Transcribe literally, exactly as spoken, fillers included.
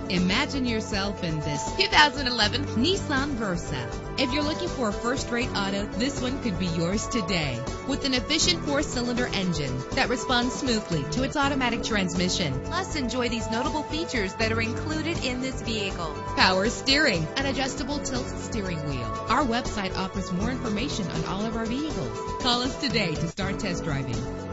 Imagine yourself in this two thousand eleven Nissan Versa. If you're looking for a first-rate auto, this one could be yours today. With an efficient four-cylinder engine that responds smoothly to its automatic transmission. Plus, enjoy these notable features that are included in this vehicle: power steering, an adjustable tilt steering wheel. Our website offers more information on all of our vehicles. Call us today to start test driving.